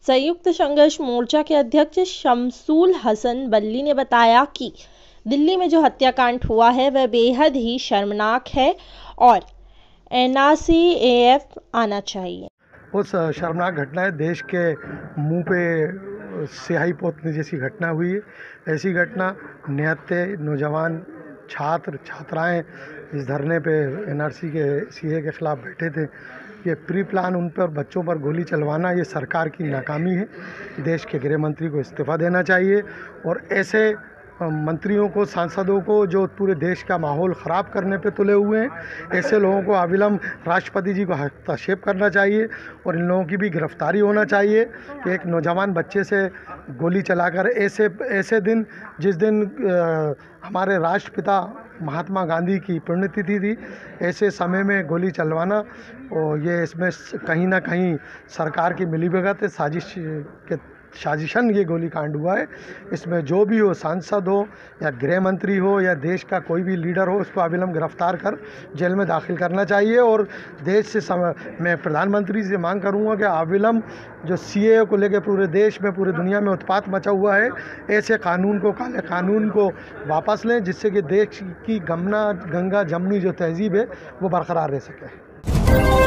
संयुक्त संघर्ष मोर्चा के अध्यक्ष शमसूल हसन बल्ली ने बताया कि दिल्ली में जो हत्याकांड हुआ है वह बेहद ही शर्मनाक है और NRCAF आना चाहिए। उस शर्मनाक घटना है, देश के मुंह पे स्याही पोतने जैसी घटना हुई है। ऐसी घटना निहत्थे नौजवान छात्र छात्राएं इस धरने पे NRC के CA के खिलाफ बैठे थे। ये प्री प्लान उन पर बच्चों पर गोली चलवाना ये सरकार की नाकामी है। देश के गृह मंत्री को इस्तीफा देना चाहिए और ऐसे मंत्रियों को, सांसदों को जो पूरे देश का माहौल ख़राब करने पे तुले हुए हैं, ऐसे लोगों को अविलंब राष्ट्रपति जी को हस्तक्षेप करना चाहिए और इन लोगों की भी गिरफ्तारी होना चाहिए कि एक नौजवान बच्चे से गोली चलाकर ऐसे दिन जिस दिन हमारे राष्ट्रपिता महात्मा गांधी की पुण्यतिथि थी, ऐसे समय में गोली चलवाना और ये इसमें कहीं ना कहीं सरकार की मिलीभगत है, साजिशन ये गोली कांड हुआ है। इसमें जो भी हो, सांसद हो या गृह मंत्री हो या देश का कोई भी लीडर हो, उसको अविलंब गिरफ्तार कर जेल में दाखिल करना चाहिए। और देश से मैं प्रधानमंत्री से मांग करूंगा कि अविलंब जो CA को लेकर पूरे देश में, पूरी दुनिया में उत्पात मचा हुआ है, ऐसे कानून को, काले कानून को वापस लें, जिससे कि देश की गंगा जमनी जो तहजीब है वो बरकरार रह सके।